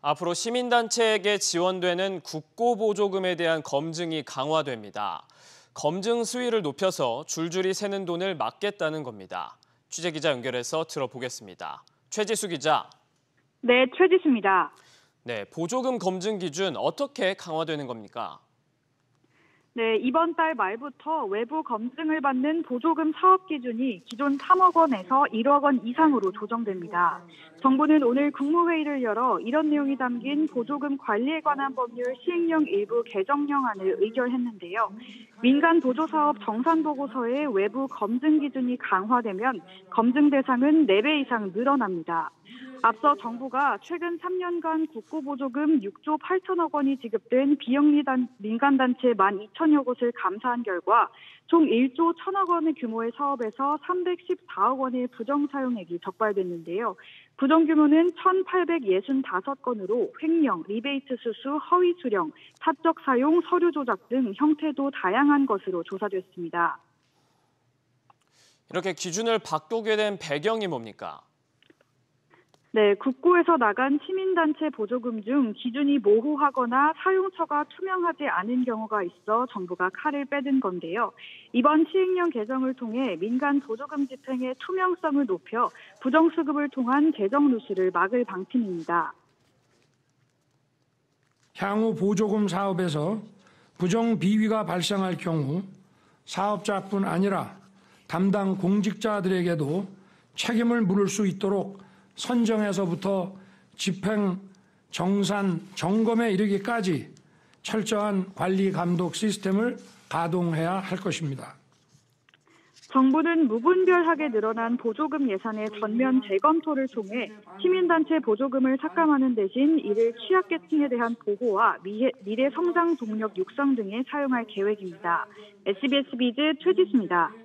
앞으로 시민단체에게 지원되는 국고보조금에 대한 검증이 강화됩니다. 검증 수위를 높여서 줄줄이 새는 돈을 막겠다는 겁니다. 취재기자 연결해서 들어보겠습니다. 최지수 기자. 네, 최지수입니다. 네, 보조금 검증 기준 어떻게 강화되는 겁니까? 네, 이번 달 말부터 외부 검증을 받는 보조금 사업 기준이 기존 3억 원에서 1억 원 이상으로 조정됩니다. 정부는 오늘 국무회의를 열어 이런 내용이 담긴 보조금 관리에 관한 법률 시행령 일부 개정령안을 의결했는데요. 민간 보조사업 정산보고서의 외부 검증 기준이 강화되면 검증 대상은 4배 이상 늘어납니다. 앞서 정부가 최근 3년간 국고보조금 6조 8천억 원이 지급된 비영리 민간단체 12,000여 곳을 감사한 결과 총 1조 1천억 원의 규모의 사업에서 314억 원의 부정사용액이 적발됐는데요. 부정규모는 1,865건으로 횡령, 리베이트 수수, 허위 수령, 사적 사용, 서류 조작 등 형태도 다양한 것으로 조사됐습니다. 이렇게 기준을 바꾸게 된 배경이 뭡니까? 네, 국고에서 나간 시민단체 보조금 중 기준이 모호하거나 사용처가 투명하지 않은 경우가 있어 정부가 칼을 빼든 건데요. 이번 시행령 개정을 통해 민간 보조금 집행의 투명성을 높여 부정수급을 통한 재정 누수를 막을 방침입니다. 향후 보조금 사업에서 부정 비위가 발생할 경우 사업자뿐 아니라 담당 공직자들에게도 책임을 물을 수 있도록 선정에서부터 집행, 정산, 점검에 이르기까지 철저한 관리 감독 시스템을 가동해야 할 것입니다. 정부는 무분별하게 늘어난 보조금 예산의 전면 재검토를 통해 시민단체 보조금을 삭감하는 대신 이를 취약계층에 대한 보호와 미래 성장 동력 육성 등에 사용할 계획입니다. SBS 비즈 최지수입니다.